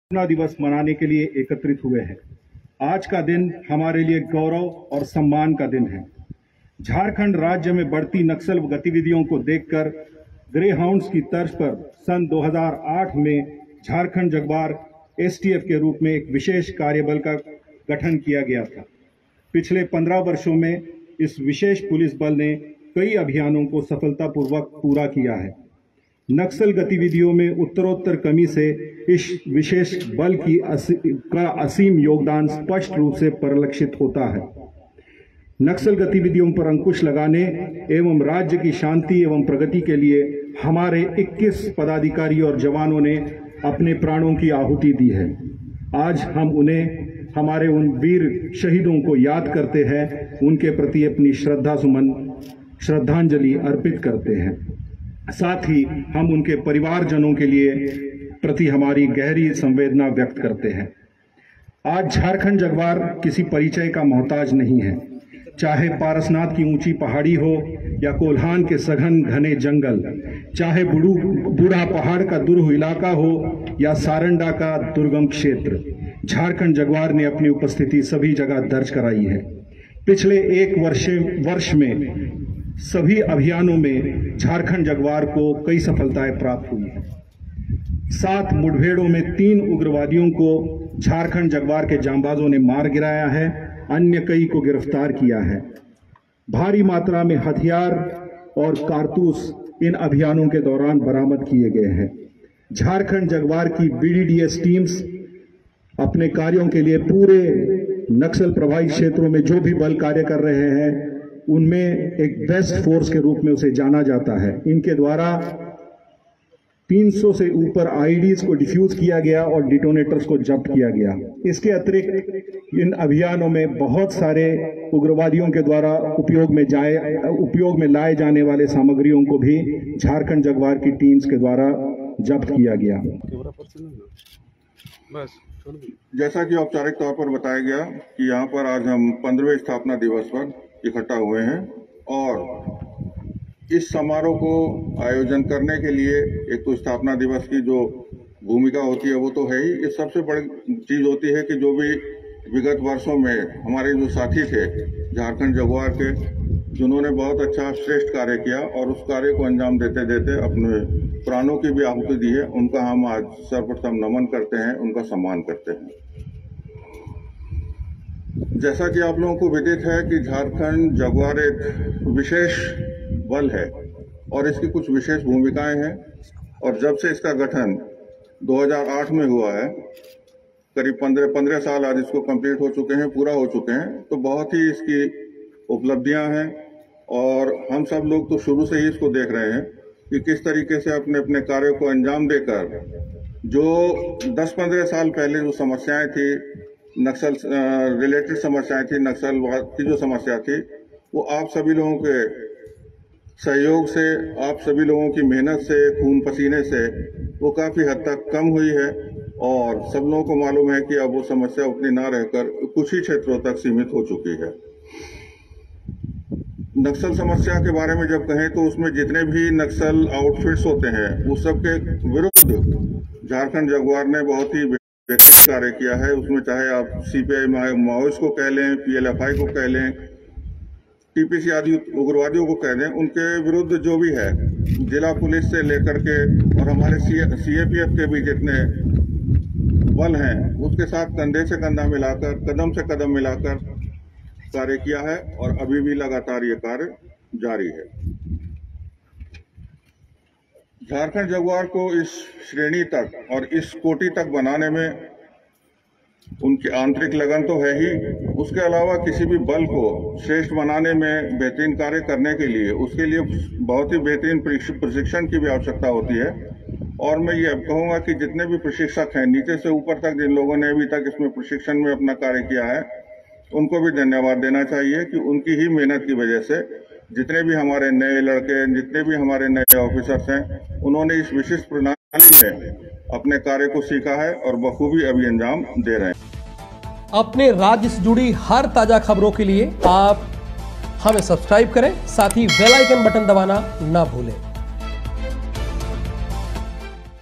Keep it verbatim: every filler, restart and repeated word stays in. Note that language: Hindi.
स्थापना दिवस मनाने के लिए एकत्रित हुए हैं। आज का दिन हमारे लिए गौरव और सम्मान का दिन है। झारखंड राज्य में बढ़ती नक्सल गतिविधियों को देखकर ग्रे हाउंड्स की तर्ज पर सन दो हज़ार आठ में झारखंड जगुआर एसटीएफ के रूप में एक विशेष कार्यबल का गठन किया गया था। पिछले पंद्रह वर्षों में इस विशेष पुलिस बल ने कई अभियानों को सफलतापूर्वक पूरा किया है। नक्सल गतिविधियों में उत्तरोत्तर कमी से इस विशेष बल की असी, का असीम योगदान स्पष्ट रूप से परिलक्षित होता है। नक्सल गतिविधियों पर अंकुश लगाने एवं राज्य की शांति एवं प्रगति के लिए हमारे इक्कीस पदाधिकारी और जवानों ने अपने प्राणों की आहुति दी है। आज हम उन्हें, हमारे उन वीर शहीदों को याद करते हैं, उनके प्रति अपनी श्रद्धा सुमन श्रद्धांजलि अर्पित करते हैं। साथ ही हम उनके परिवारजनों के लिए प्रति हमारी गहरी संवेदना व्यक्त करते हैं। आज झारखंड जगुआर किसी परिचय का मोहताज नहीं है। चाहे पारसनाथ की ऊंची पहाड़ी हो या कोल्हान के सघन घने जंगल, चाहे बुढ़ू बूढ़ा पहाड़ का दुर्ग इलाका हो या सारंडा का दुर्गम क्षेत्र, झारखंड जगुआर ने अपनी उपस्थिति सभी जगह दर्ज कराई है। पिछले एक वर्ष वर्ष में सभी अभियानों में झारखंड जगुआर को कई सफलताएं प्राप्त हुई हैं। सात मुठभेड़ों में तीन उग्रवादियों को झारखंड जगुआर के जांबाजों ने मार गिराया है, अन्य कई को गिरफ्तार किया है। भारी मात्रा में हथियार और कारतूस इन अभियानों के दौरान बरामद किए गए हैं। झारखंड जगुआर की बीडीडीएस टीम्स अपने कार्यों के लिए पूरे नक्सल प्रभावित क्षेत्रों में जो भी बल कार्य कर रहे हैं, उनमें एक बेस्ट फोर्स के रूप में उसे जाना जाता है। इनके द्वारा तीन सौ से ऊपर आईडीज को डिफ्यूज किया गया और डिटोनेटर्स को जब्त किया गया। इसके अतिरिक्त इन अभियानों में बहुत सारे उग्रवादियों के द्वारा उपयोग में जाए उपयोग में लाए जाने वाले सामग्रियों को भी झारखंड जगुआर की टीम्स के द्वारा जब्त किया गया। जैसा कि औपचारिक तौर पर बताया गया कि यहाँ पर आज हम पंद्रहवें स्थापना दिवस पर इकट्ठा हुए हैं और इस समारोह को आयोजन करने के लिए एक तो स्थापना दिवस की जो भूमिका होती है वो तो है ही। इस सबसे बड़ी चीज होती है कि जो भी विगत वर्षों में हमारे जो साथी थे झारखंड जगुआर के, जिन्होंने बहुत अच्छा श्रेष्ठ कार्य किया और उस कार्य को अंजाम देते देते अपने प्राणों की भी आहुति दी है, उनका हम आज सर्वप्रथम नमन करते हैं, उनका सम्मान करते हैं। जैसा कि आप लोगों को विदित है कि झारखंड जगुआर एक विशेष बल है और इसकी कुछ विशेष भूमिकाएं हैं और जब से इसका गठन दो हज़ार आठ में हुआ है, करीब पंद्रह पंद्रह साल आज इसको कंप्लीट हो चुके हैं, पूरा हो चुके हैं, तो बहुत ही इसकी उपलब्धियां हैं और हम सब लोग तो शुरू से ही इसको देख रहे हैं कि किस तरीके से अपने अपने कार्यों को अंजाम देकर जो दस पंद्रह साल पहले जो समस्याएं थी, नक्सल रिलेटेड समस्याएं थी, नक्सलवाद की जो समस्या थी, वो आप सभी लोगों के सहयोग से, आप सभी लोगों की मेहनत से, खून पसीने से वो काफी हद तक कम हुई है और सब लोगों को मालूम है कि अब वो समस्या उतनी ना रहकर कुछ ही क्षेत्रों तक सीमित हो चुकी है। नक्सल समस्या के बारे में जब कहें तो उसमें जितने भी नक्सल आउटफिट्स होते हैं उस सब के विरुद्ध झारखंड जगुआर ने बहुत ही बेहतरीन कार्य किया है। उसमें चाहे आप सीपीआई माओइस्ट को कह लें, पीएलएफआई को कह लें, टीपीसी आदि उग्रवादियों को कह दें, उनके विरुद्ध जो भी है जिला पुलिस से लेकर के और हमारे सीएपीएफ के भी जितने बल हैं उसके साथ कंधे से कंधा मिलाकर, कदम से कदम मिलाकर कार्य किया है और अभी भी लगातार ये कार्य जारी है। झारखंड जगुआर को इस श्रेणी तक और इस कोटि तक बनाने में उनकी आंतरिक लगन तो है ही, उसके अलावा किसी भी बल को श्रेष्ठ बनाने में बेहतरीन कार्य करने के लिए उसके लिए बहुत ही बेहतरीन प्रशिक्षण की भी आवश्यकता होती है। और मैं ये कहूँगा कि जितने भी प्रशिक्षक हैं नीचे से ऊपर तक, जिन लोगों ने अभी तक इसमें प्रशिक्षण में अपना कार्य किया है, उनको भी धन्यवाद देना चाहिए कि उनकी ही मेहनत की वजह से जितने भी हमारे नए लड़के, जितने भी हमारे नए ऑफिसर्स हैं, उन्होंने इस विशिष्ट प्रणाली में अपने कार्य को सीखा है और बखूबी अभी अंजाम दे रहे हैं। अपने राज्य से जुड़ी हर ताजा खबरों के लिए आप हमें सब्सक्राइब करें, साथ ही बेल आइकन बटन दबाना ना भूलें।